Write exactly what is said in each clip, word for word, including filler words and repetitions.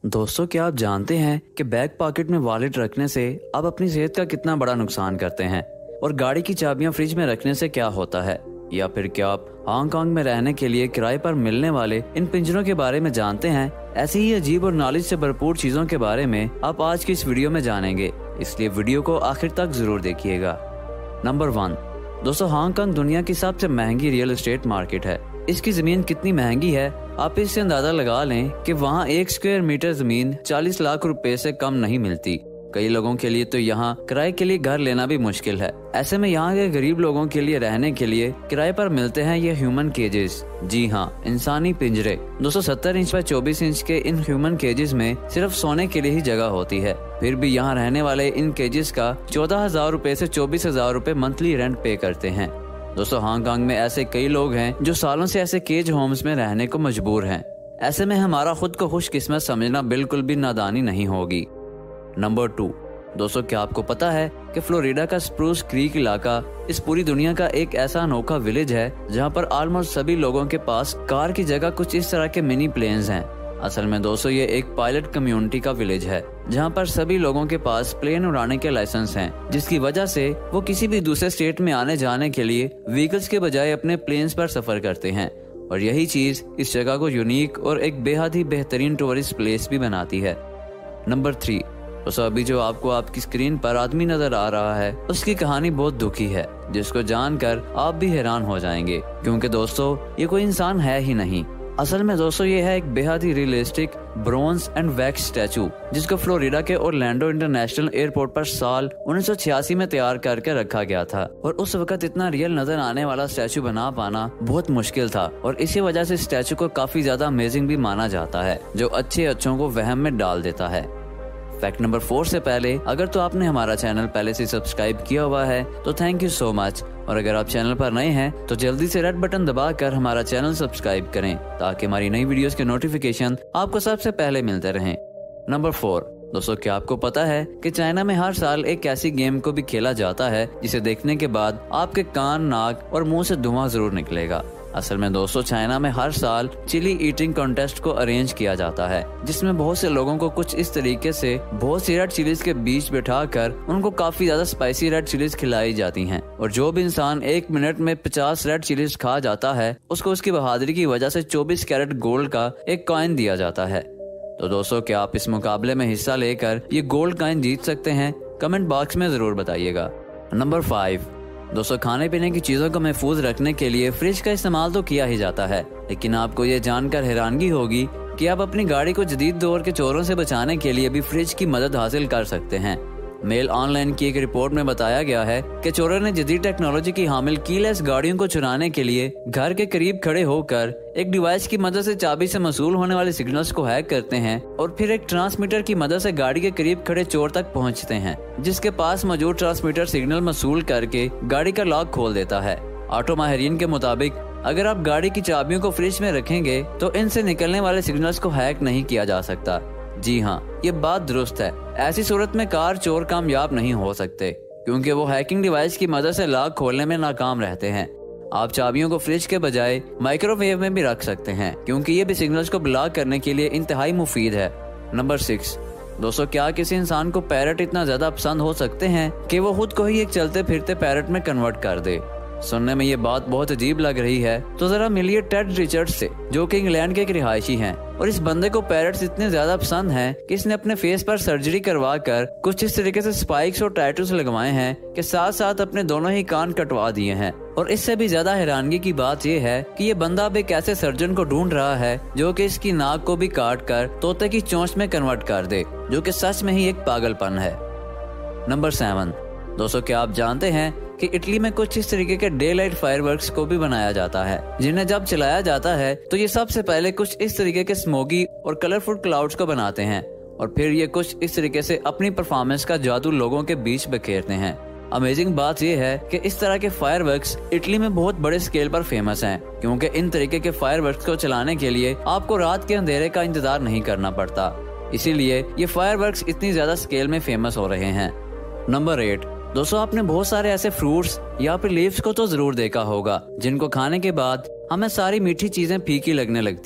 दोस्तों, क्या आप जानते हैं कि बैक पॉकेट में वॉलेट रखने से आप अपनी सेहत का कितना बड़ा नुकसान करते हैं? और गाड़ी की चाबियां फ्रिज में रखने से क्या होता है? या फिर क्या आप हांगकांग में रहने के लिए किराए पर मिलने वाले इन पिंजरों के बारे में जानते हैं? ऐसी ही अजीब और नॉलेज से भरपूर चीजों के बारे में आप आज की इस वीडियो में जानेंगे, इसलिए वीडियो को आखिर तक जरूर देखिएगा। नंबर वन, दोस्तों, हांगकांग दुनिया की सबसे महंगी रियल एस्टेट मार्केट है। इसकी जमीन कितनी महंगी है, आप इससे अंदाजा लगा लें कि वहाँ एक स्क्वायर मीटर जमीन चालीस लाख रुपए से कम नहीं मिलती। कई लोगों के लिए तो यहाँ किराए के लिए घर लेना भी मुश्किल है। ऐसे में यहाँ के गरीब लोगों के लिए रहने के लिए किराए पर मिलते हैं ये ह्यूमन केजेस। जी हाँ, इंसानी पिंजरे। दो सौ सत्तर इंच बाय चौबीस इंच के इन ह्यूमन केजेस में सिर्फ सोने के लिए ही जगह होती है। फिर भी यहाँ रहने वाले इन केजेस का चौदह हजार रूपए से चौबीस हजार रूपए मंथली रेंट पे करते हैं। दोस्तों, हांगकांग में ऐसे कई लोग हैं जो सालों से ऐसे केज होम्स में रहने को मजबूर हैं। ऐसे में हमारा खुद को खुशकिस्मत समझना बिल्कुल भी नादानी नहीं होगी। नंबर टू, दोस्तों, क्या आपको पता है कि फ्लोरिडा का स्प्रूस क्रीक इलाका इस पूरी दुनिया का एक ऐसा अनोखा विलेज है जहां पर ऑलमोस्ट सभी लोगों के पास कार की जगह कुछ इस तरह के मिनी प्लेन्स हैं। असल में दोस्तों, ये एक पायलट कम्युनिटी का विलेज है जहां पर सभी लोगों के पास प्लेन उड़ाने के लाइसेंस हैं, जिसकी वजह से वो किसी भी दूसरे स्टेट में आने जाने के लिए व्हीकल्स के बजाय अपने प्लेन्स पर सफर करते हैं। और यही चीज इस जगह को यूनिक और एक बेहद ही बेहतरीन टूरिस्ट प्लेस भी बनाती है। नंबर थ्री, दोस्तों, अभी जो आपको आपकी स्क्रीन पर आदमी नजर आ रहा है उसकी कहानी बहुत दुखी है, जिसको जानकर आप भी हैरान हो जाएंगे, क्योंकि दोस्तों ये कोई इंसान है ही नहीं। असल में दोस्तों ये है एक बेहद ही realistic bronze and wax statue, जिसको फ्लोरिडा के ओरलैंडो इंटरनेशनल एयरपोर्ट पर साल उन्नीस सौ छियासी में तैयार करके रखा गया था। और उस वक्त इतना रियल नजर आने वाला स्टैचू बना पाना बहुत मुश्किल था, और इसी वजह से स्टैचू को काफी ज्यादा अमेजिंग भी माना जाता है, जो अच्छे अच्छों को वहम में डाल देता है। फैक्ट नंबर फोर से पहले, अगर तो आपने हमारा चैनल पहले से सब्सक्राइब किया हुआ है तो थैंक यू सो मच, और अगर आप चैनल पर नए हैं तो जल्दी से रेड बटन दबाकर हमारा चैनल सब्सक्राइब करें, ताकि हमारी नई वीडियोस के नोटिफिकेशन आपको सबसे पहले मिलते रहें। नंबर फोर, दोस्तों, क्या आपको पता है कि चाइना में हर साल एक ऐसी गेम को भी खेला जाता है जिसे देखने के बाद आपके कान, नाक और मुंह से धुआं जरूर निकलेगा। असल में दोस्तों, चाइना में हर साल चिली ईटिंग कॉन्टेस्ट को अरेंज किया जाता है, जिसमें बहुत से लोगों को कुछ इस तरीके से बहुत सी रेड चिलीज के बीच बैठाकर उनको काफी ज्यादा स्पाइसी रेड चिलीज खिलाई जाती हैं। और जो भी इंसान एक मिनट में पचास रेड चिलीज खा जाता है, उसको उसकी बहादुरी की वजह से चौबीस कैरेट गोल्ड का एक कॉइन दिया जाता है। तो दोस्तों, क्या आप इस मुकाबले में हिस्सा लेकर ये गोल्ड कॉइन जीत सकते हैं? कमेंट बॉक्स में जरूर बताइएगा। नंबर फाइव, दोस्तों, खाने पीने की चीजों को महफूज रखने के लिए फ्रिज का इस्तेमाल तो किया ही जाता है, लेकिन आपको ये जानकर हैरानगी होगी कि आप अपनी गाड़ी को जदीद दौर के चोरों से बचाने के लिए भी फ्रिज की मदद हासिल कर सकते हैं। मेल ऑनलाइन की एक रिपोर्ट में बताया गया है कि चोरों ने जदीद टेक्नोलॉजी की हामिल कीलेस गाड़ियों को चुराने के लिए घर के करीब खड़े होकर एक डिवाइस की मदद से चाबी से मसूल होने वाले सिग्नल्स को हैक करते हैं, और फिर एक ट्रांसमीटर की मदद से गाड़ी के करीब खड़े चोर तक पहुंचते हैं, जिसके पास मौजूद ट्रांसमीटर सिग्नल मसूल करके गाड़ी का लॉक खोल देता है। ऑटो माहिरीन के मुताबिक अगर आप गाड़ी की चाबियों को फ्रिज में रखेंगे तो इनसे निकलने वाले सिग्नल्स को हैक नहीं किया जा सकता। जी हाँ, ये बात दुरुस्त है। ऐसी सूरत में कार चोर कामयाब नहीं हो सकते, क्योंकि वो हैकिंग डिवाइस की मदद से लॉक खोलने में नाकाम रहते हैं। आप चाबियों को फ्रिज के बजाय माइक्रोवेव में भी रख सकते हैं, क्योंकि ये भी सिग्नल्स को ब्लॉक करने के लिए इंतहाई मुफीद है। नंबर सिक्स, दोस्तों, क्या किसी इंसान को पैरट इतना ज्यादा पसंद हो सकते हैं कि वो खुद को ही एक चलते फिरते पैरट में कन्वर्ट कर दे? सुनने में ये बात बहुत अजीब लग रही है, तो जरा मिलिए टेड रिचर्ड्स से, जो कि इंग्लैंड के एक रिहायशी हैं, और इस बंदे को पैरट्स इतने ज्यादा पसंद हैं कि इसने अपने फेस पर सर्जरी करवा कर कुछ इस तरीके से स्पाइक्स और टैटूज लगवाए हैं कि साथ साथ अपने दोनों ही कान कटवा दिए हैं। और इससे भी ज्यादा हैरानगी की बात यह है कि ये बंदा अब एक ऐसे सर्जन को ढूंढ रहा है जो कि इसकी नाक को भी काट कर तोते की चोंच में कन्वर्ट कर दे, जो कि सच में ही एक पागलपन है। नंबर सेवन, दोस्तों, क्या आप जानते हैं कि इटली में कुछ इस तरीके के डे लाइट फायरवर्क्स को भी बनाया जाता है, जिन्हें जब चलाया जाता है तो ये सबसे पहले कुछ इस तरीके के स्मोकी और कलरफुल क्लाउड्स को बनाते हैं, और फिर ये कुछ इस तरीके से अपनी परफॉर्मेंस का जादू लोगों के बीच बिखेरते हैं। अमेजिंग बात यह है कि इस तरह के फायरवर्क्स इटली में बहुत बड़े स्केल पर फेमस हैं, क्योंकि इन तरीके के फायरवर्क्स को चलाने के लिए आपको रात के अंधेरे का इंतजार नहीं करना पड़ता, इसीलिए ये फायरवर्क्स इतनी ज्यादा स्केल में फेमस हो रहे हैं। नंबर एट, दोस्तों, आपने बहुत सारे ऐसे फ्रूट्स या फिर लीव्स को तो जरूर देखा होगा जिनको खाने के बाद हमें सारी मीठी चीजें फीकी लगने लगती हैं।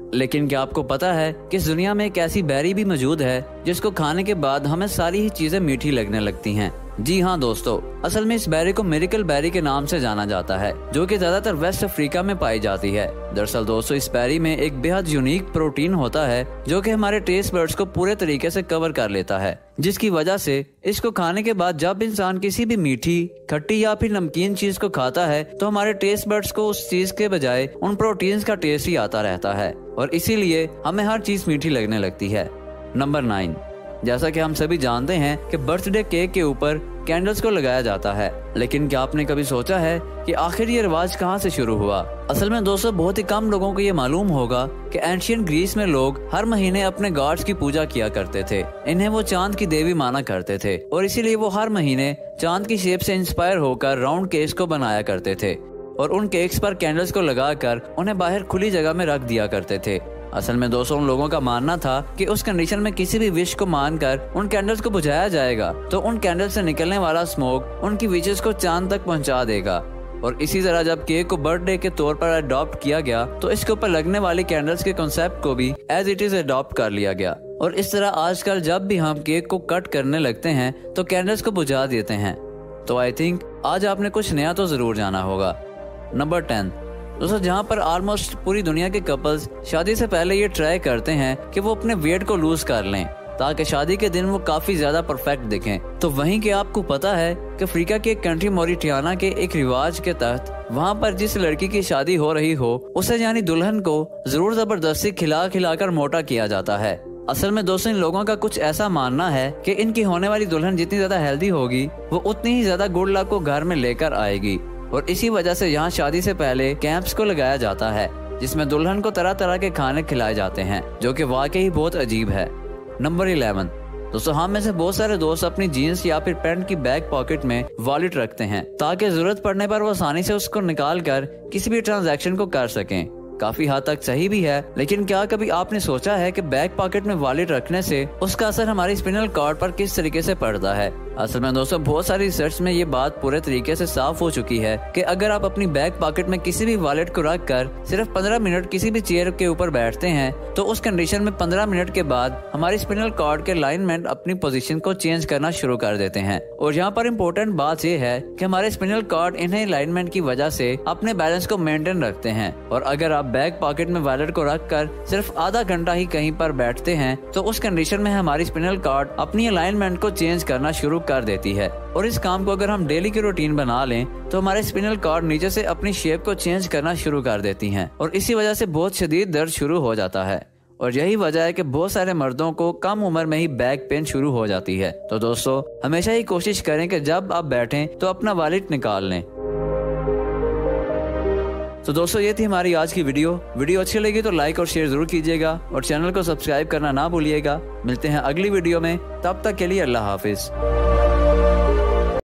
लेकिन क्या आपको पता है कि इस दुनिया में एक ऐसी बेरी भी मौजूद है जिसको खाने के बाद हमें सारी ही चीजें मीठी लगने लगती हैं। जी हाँ दोस्तों, असल में इस बेरी को मिरेकल बेरी के नाम से जाना जाता है, जो कि ज्यादातर वेस्ट अफ्रीका में पाई जाती है। दरअसल दोस्तों, इस बेरी में एक बेहद यूनिक प्रोटीन होता है जो कि हमारे टेस्ट बड्स को पूरे तरीके से कवर कर लेता है, जिसकी वजह से इसको खाने के बाद जब इंसान किसी भी मीठी, खट्टी या फिर नमकीन चीज को खाता है तो हमारे टेस्ट बड्स को उस चीज के बजाय उन प्रोटीन्स का टेस्ट ही आता रहता है और इसीलिए हमें हर चीज मीठी लगने लगती है। नंबर नाइन, जैसा कि हम सभी जानते हैं कि बर्थडे केक के ऊपर कैंडल्स को लगाया जाता है, लेकिन क्या आपने कभी सोचा है कि आखिर ये रिवाज कहाँ से शुरू हुआ? असल में दोस्तों, बहुत ही कम लोगों को ये मालूम होगा कि एंशियंट ग्रीस में लोग हर महीने अपने गॉड्स की पूजा किया करते थे। इन्हें वो चांद की देवी माना करते थे और इसीलिए वो हर महीने चांद की शेप से इंस्पायर होकर राउंड केक्स को बनाया करते थे और उन केक्स पर कैंडल्स को लगाकर उन्हें बाहर खुली जगह में रख दिया करते थे। असल में दोस्तों, उन लोगों का मानना था कि उस कंडीशन में किसी भी विश को मानकर उन कैंडल्स को बुझाया जाएगा तो उन कैंडल्स से निकलने वाला स्मोक उनकी विशेस को चांद तक पहुंचा देगा। और इसी तरह जब केक को बर्थडे के तौर पर अडॉप्ट किया गया तो इसके ऊपर लगने वाली कैंडल्स के कॉन्सेप्ट को भी एज इट इज अडॉप्ट कर लिया गया और इस तरह आजकल जब भी हम केक को कट करने लगते हैं तो कैंडल्स को बुझा देते हैं। तो आई थिंक आज आपने कुछ नया तो जरूर जाना होगा। नंबर टेन दोस्तों, जहाँ पर ऑलमोस्ट पूरी दुनिया के कपल्स शादी से पहले ये ट्राई करते हैं कि वो अपने वेट को लूज कर लें ताकि शादी के दिन वो काफी ज्यादा परफेक्ट दिखें। तो वहीं के आपको पता है कि अफ्रीका के कंट्री मोरिटाना के एक रिवाज के तहत वहाँ पर जिस लड़की की शादी हो रही हो उसे यानी दुल्हन को जरूर जबरदस्ती खिला खिलाकर मोटा किया जाता है। असल में दोस्तों, इन लोगों का कुछ ऐसा मानना है कि इनकी होने वाली दुल्हन जितनी ज्यादा हेल्दी होगी वो उतनी ही ज्यादा गुड लक को घर में लेकर आएगी और इसी वजह से यहाँ शादी से पहले कैंप्स को लगाया जाता है जिसमें दुल्हन को तरह तरह के खाने खिलाए जाते हैं, जो कि वाकई ही बहुत अजीब है। नंबर इलेवन दोस्तों, हम में से बहुत सारे दोस्त अपनी जीन्स या फिर पैंट की बैक पॉकेट में वॉलेट रखते हैं ताकि जरूरत पड़ने पर वो आसानी से उसको निकाल कर किसी भी ट्रांजैक्शन को कर सकें। काफी हद तक सही भी है, लेकिन क्या कभी आपने सोचा है कि बैक पॉकेट में वॉलेट रखने से उसका असर हमारी स्पिनल कॉर्ड पर किस तरीके से पड़ता है? असल में दोस्तों, बहुत सारी रिसर्च में ये बात पूरे तरीके से साफ हो चुकी है कि अगर आप अपनी बैक पॉकेट में किसी भी वॉलेट को रख कर सिर्फ पंद्रह मिनट किसी भी चेयर के ऊपर बैठते हैं तो उस कंडीशन में पंद्रह मिनट के बाद हमारी स्पिनल कॉर्ड के अलाइनमेंट अपनी पोजीशन को चेंज करना शुरू कर देते हैं। और यहाँ पर इम्पोर्टेंट बात यह है कि हमारे स्पिनल कॉर्ड इन्हें अलाइनमेंट की वजह से अपने बैलेंस को मेंटेन रखते हैं और अगर आप बैक पॉकेट में वॉलेट को रख कर सिर्फ आधा घंटा ही कहीं पर बैठते हैं तो उस कंडीशन में हमारी स्पिनल कॉर्ड अपनी अलाइनमेंट को चेंज करना शुरू कर देती है। और इस काम को अगर हम डेली की रूटीन बना लें तो हमारे स्पिनल कॉर्ड नीचे से अपनी शेप को चेंज करना शुरू कर देती हैं और इसी वजह से बहुत शदीद दर्द शुरू हो जाता है। और यही वजह है कि बहुत सारे मर्दों को कम उम्र में ही बैक पेन शुरू हो जाती है। तो दोस्तों, हमेशा ही कोशिश करें कि जब आप बैठें तो अपना वॉलेट निकाल लें। तो दोस्तों, ये थी हमारी आज की वीडियो। वीडियो अच्छी लगी तो लाइक और शेयर जरूर कीजिएगा और चैनल को सब्सक्राइब करना ना भूलिएगा। मिलते हैं अगली वीडियो में, तब तक के लिए अल्लाह हाफिज।